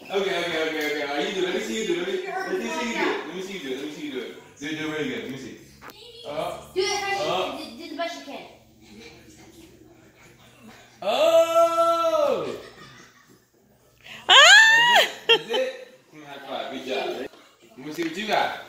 Okay. Are you do? Let me see you do. Let me see you do it. Let me see you do it. Do it really good. Let me see. Do it first. Do the best you can. Oh! Ah! That's it. High five. Good job. Let me see what you got.